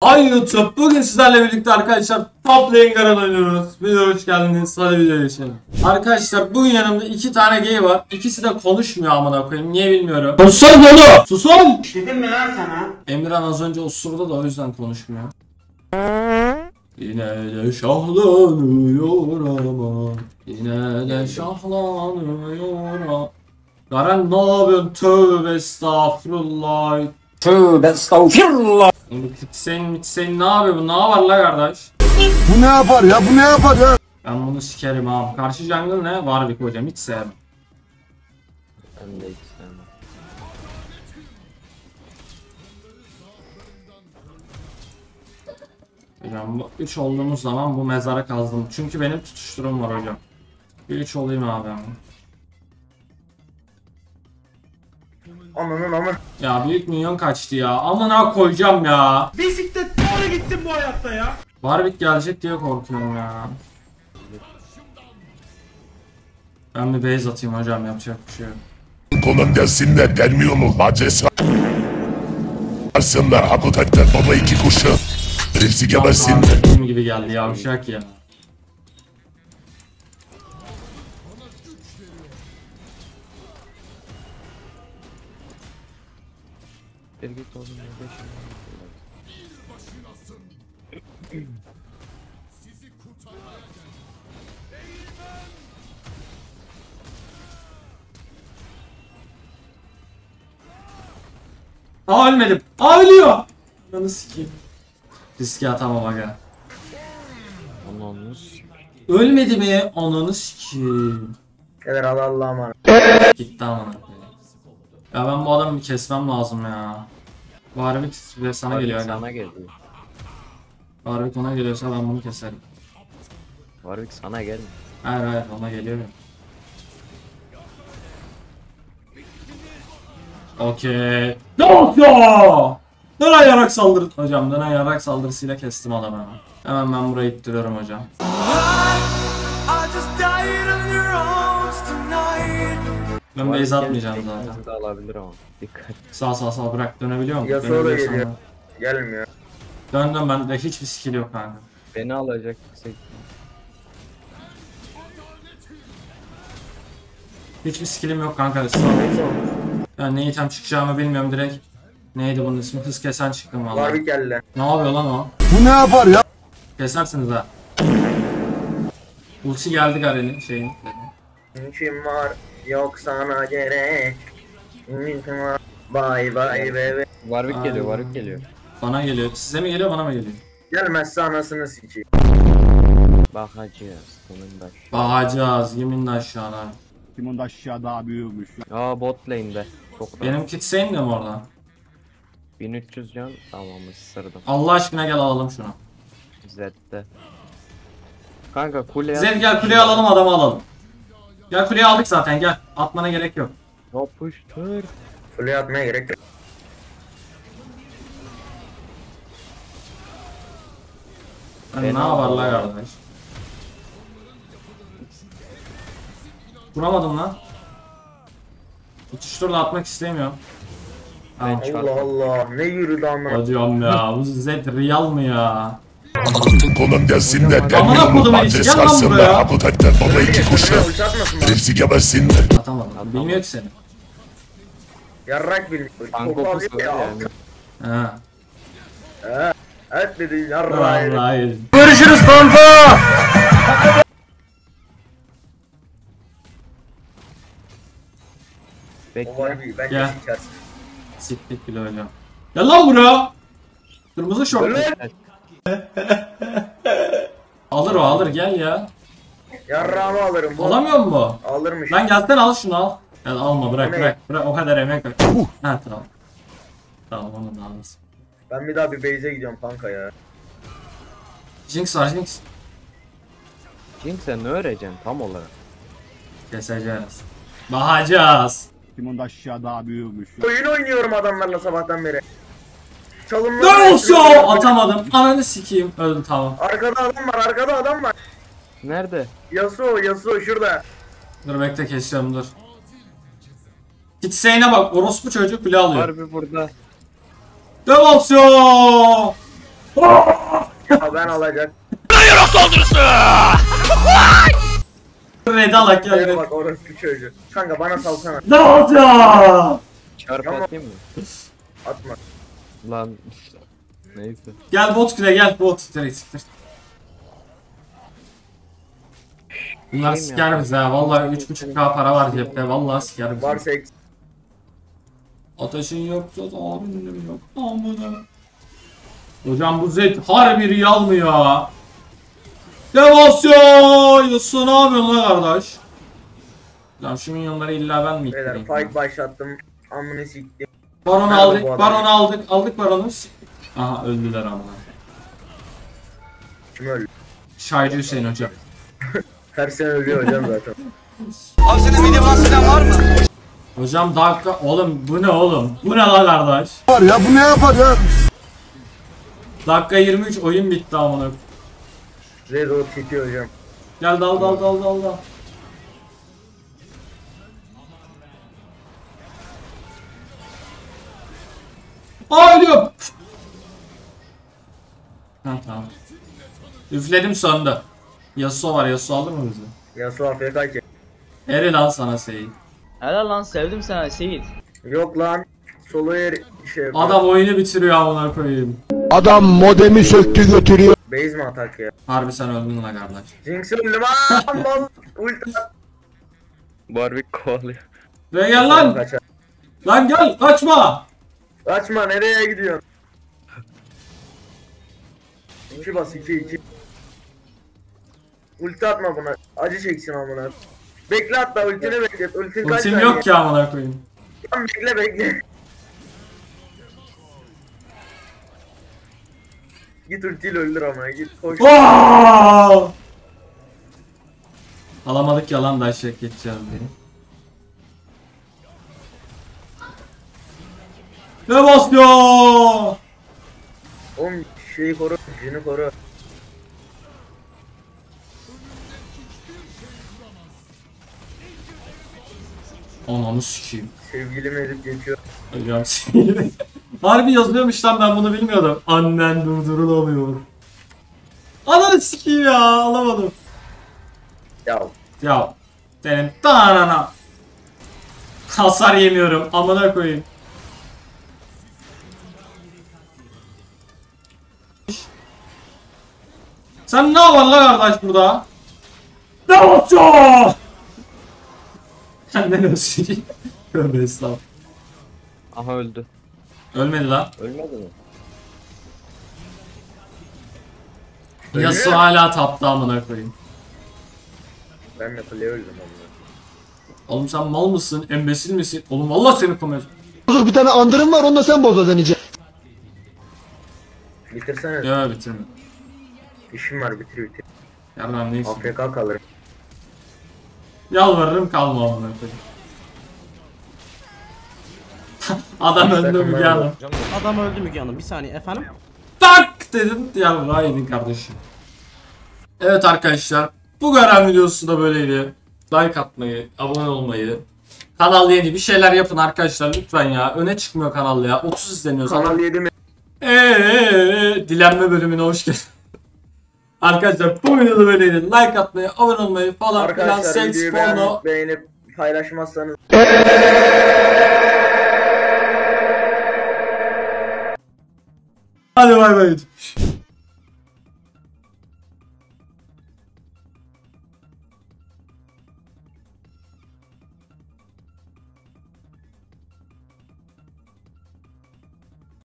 Ay YouTube, bugün sizlerle birlikte arkadaşlar Top Lane Garen oynuyoruz. Videoya hoş geldiniz. Hadi videoya geçelim. Arkadaşlar bugün yanımda 2 tane gay var. İkisi de konuşmuyor amına koyayım. Niye bilmiyorum. Susun oğlum! Susun! Dedim mi lan sana? Emirhan az önce osurdu da o yüzden konuşmuyor. Yine de şahlanıyor ama. Yine de şahlanıyor ama. Garen ne yapıyorsun? Tövbe estağfurullah. Tövbe estağfirullah. Mitsen ne yapıyor bu? Ne var la kardeş? Bu ne yapar ya? Bu ne yapar ya? Ben bunu sikerim abi. Karşı jungle ne? Warwick hocam hiç sevmem. Ben de hiç sevmem. Hocam bu 3 olduğumuz zaman bu mezara kazdım. Çünkü benim tutuşturum var hocam. Bir 3 olayım abi ama. Aman. Ya büyük minyon kaçtı ya. Amına koyacağım ya. Bisiklet doğru gitsin bu hayatta ya. Warwick gelecek diye korkuyorum ya. Ben bir base atayım hocam, yapacak bir şey yok. Kolun gelsinler dermiyorlar acısı. Arsınlar hakikaten baba iki kuşu. Hepsi gebersinler. Kim gibi geldi yavşak ya. Bir git oğlum ya, Aa ölmedim. Aa ölüyor. Ananı sikeyim. Riske atamam aga. Onu Ölmedi mi? Ananı sikeyim. Gelir Allah'a emanet. Gitti amına koyayım. Ya ben bu adamı bir kesmem lazım ya. Warwick ve sana geliyor aga. sana geliyor. Warwick ona geliyorsa ben bunu keserim. Warwick sana gelmiyor. Hayır ona geliyor. Okey. Ya! Dönen yarak saldırı. Hocam dönen yarak saldırısıyla kestim adamı hemen. Hemen ben burayı ittiriyorum hocam. Ben base atmayacağım zaten. Da alabilir ama. Dikkat. Sağ bırak, dönebiliyor mu? Yasuo da geliyor. Gelmiyor. Döndüm, bende hiçbir skill yok kanka. Beni alacak yüksek. Hiçbir skillim yok kanka. Ben ne item çıkacağımı bilmiyorum direkt. Neydi bunun ismi? Hız kesen çıktım vallahi. Warwick geldi. Ne yapıyor lan o? Bu ne yapar ya? Kesersiniz ha. Ulti geldi Garen'in şeyin. İşim var yok sana gerek. İşim var. Bye bebe. Warwick geliyor, Warwick geliyor. Bana geliyor. Size mi geliyor, bana mı geliyor? Gelmezse anasını sikeyim. Bakacağız. Bunun da. Bakacağız yeminle aşağıda. Kimin de aşağı daha büyükmüş. Aa bot lane'de. Çok Benim kitseyin de mi orada? 1300 can. Tamam ısırdım. Allah aşkına gel alalım şunu. Zed'de. Kanka kuleye. Zed gel kuleyi alalım, adamı alalım. Gel kuleyi aldık zaten, gel. Atmana gerek yok. Yapıştır. Fulya atmaya gerek yok. Ne var la kardeş? Vuramadım lan. Tutuştur da atmak istemiyorum. Tamam. Allah Allah ne yürüdü amına. Hocam ya bu Zed real mı ya? Kolun gelsinler Amına kodum dermiyorlar Eliç, acısı. gel lan Arsınlar buraya. hakikaten baba iki kuşu. Ulti atmasın bana. Hepsi gebersinler. Atamadım. Bilmiyor ki seni. Yarrak bilmiyor. Kanka Çok kokusu alıyor var ya. yani. Ha. Evet dedi yarrak. Hayır. Görüşürüz kanka. O Bekle. var bir bence Gel. sikersin. Siktik bile hocam. Gel lan buraya. Kırmızı şort. Alır o, alır, gel ya. Yarrağımı alırım. Bu. Alamıyor mu? Alırmış. Lan gelsen al şunu al. Gel alma, bırak O ne? bırak. O kadar emek ver. Ha tamam. Tamam onu da alırsın. Ben bir daha bir base'e gidiyorum kanka ya. Jinx var, Jinx. Jinx sen ne öğreceksin tam olarak? Keseceğiz. Bakacağız. Kimin de aşağı daha büyükmüş. Oyun oynuyorum adamlarla sabahtan beri. Çalımlar. Dön olsun! Atamadım. Ananı sikeyim. Öldüm, tamam. Arkada adam var. Nerede? Yasuo şurada. Dur bekle, kesiyorum dur. Gitseyine bak, orospu çocuk bile alıyor. Harbi burada. Devolsyon! Ya ben alacak. Red'i alak Şuraya gel. bak orası bir çocuğu. Kanka bana salsana. Ne oldu? Çarpı Tamam. atayım mı? Atma. Lan. Neyse. Gel bot kule gel bot. Siktir. Bunlar Şeyim siker ya. bizi ha. Vallahi 3.5k para var cepte. Vallahi siker bizi. Varsa eks. Ateşin yoksa abinin yok. Amına. Hocam bu Zed harbi real mı ya? Devasyon! Yasuo ne yapıyorsun lan kardeş? Lan şu minyonları illa ben mi Beyler yıkayayım? fight başlattım. Amını siktim. Baron Nerede aldık, bu adam? baron aldık. Aldık baronu. Aha öldüler amına. Kim öldü? Şairi Hüseyin hocam. Her sene ölüyor hocam zaten. Abi senin minivan silah var mı? Hocam dakika oğlum bu ne oğlum? Bu ne lan kardeş? Var ya bu ne yapar ya? Dakika 23 oyun bitti amına. Red o tipi hocam. Gel dal. Aa ölüyorum. Ha tamam. Üfledim sonunda. Yasuo var, Yasuo alır mı bizi? Yasuo AFK ki. Eri lan sana Seyit. Helal lan sevdim sana Seyit. Yok lan. Solo yer şey yapıyor. Adam oyunu bitiriyor amına koyayım. Adam modemi söktü götürüyor. Base mi atak ya? Harbi sen öldün lan kardeş. Jinx öldüm aaa mal. Ulti at. Warwick kovalıyor. Ve gel lan. Kaçar. Lan gel kaçma. Kaçma nereye gidiyorsun? 2 bas 2. Ulti atma buna. Acı çeksin amına. Bekle hatta ultini beklet. Ultin kaç Ultim saniye? yok ki amına koyayım. Lan bekle. Git ultiyle öldür ama git koş. Oo! Alamadık yalan da aşağı geçeceğim beni. Ne basıyor? Oğlum şeyi koru, jini koru. Ananı sikeyim. Sevgilimi ezip geçiyor. Hocam sikeyim. Harbi yazılıyormuş lan ben bunu bilmiyordum. Annen durdurulamıyor. Ananı sikeyim ya alamadım. Ya Ya senin tanana. Hasar yemiyorum amına koyayım. Sen ne var la kardeş burada? Ne yapıyorsun? Senden ölsün. Tövbe estağfurullah. Aha öldü. Ölmedi lan. Ölmedi mi? Yasuo hala tapta amına koyayım. ben de play öldüm amına. Oğlum sen mal mısın? Embesil misin? Oğlum vallahi seni koymayacağım. Bir tane andırım var onu da sen boza deneyeceksin. Bitirsene. Ya bitirme. İşim var bitir. Yardım neyse. AFK kalırım. Yalvarırım kalma amına koyayım. Adam öldü Müge Hanım. Adam öldü Müge Hanım. Bir saniye efendim. Tak dedim ya yedin kardeşim. Evet arkadaşlar bu Garen videosu da böyleydi. Like atmayı, abone olmayı, kanal yeni bir şeyler yapın arkadaşlar lütfen ya. Öne çıkmıyor kanal ya. 30 izleniyor Kanal sana. 7 mi? Dilenme bölümüne hoş geldin. Arkadaşlar bu videoda böyleydi. Like atmayı, abone olmayı falan filan Arkadaşlar seks videoyu porno. beğenip paylaşmazsanız Hadi bay bay.